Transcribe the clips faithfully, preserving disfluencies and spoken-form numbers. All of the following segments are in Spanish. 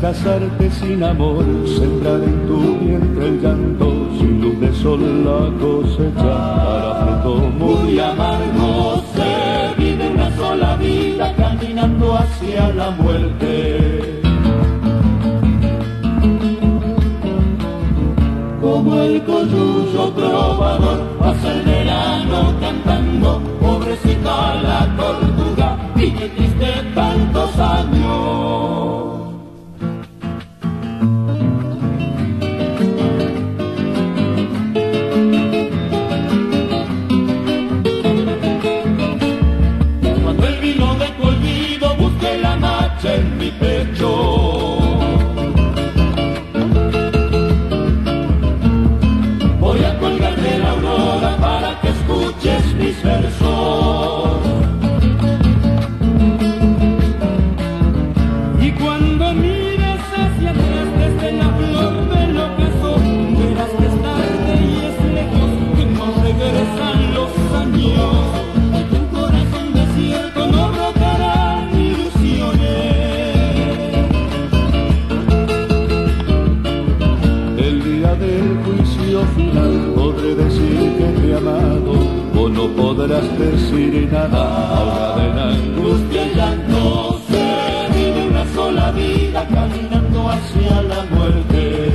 casarte sin amor, sembrar en tu vientre el llanto, sin luz de sol la cosecha, para fruto muy amargo. Se vive una sola vida caminando hacia la muerte. Como el coyuyo trovador pasa el verano cantando, pobrecita la tortuga, y qué triste tantos años. Cuando el vino de tu olvido busque la marcha en mi pecho, voy a colgar de la aurora para que escuches mis versos. Y cuando mires hacia atrás desde la flor del ocaso, verás que es tarde y es lejos y no regresan los años. Y tu corazón desierto no brotarán ilusiones. El día del juicio final podré decir que te he amado, o no podrás decir nada. Ahora de la angustia y llanto se vive una sola vida caminando hacia la muerte.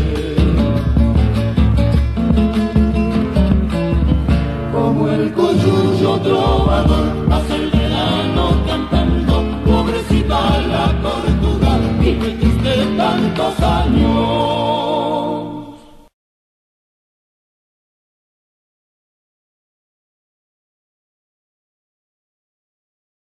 Como el coyuyo trovador pasa el verano cantando, pobrecita la tortuga, y me triste tantos años.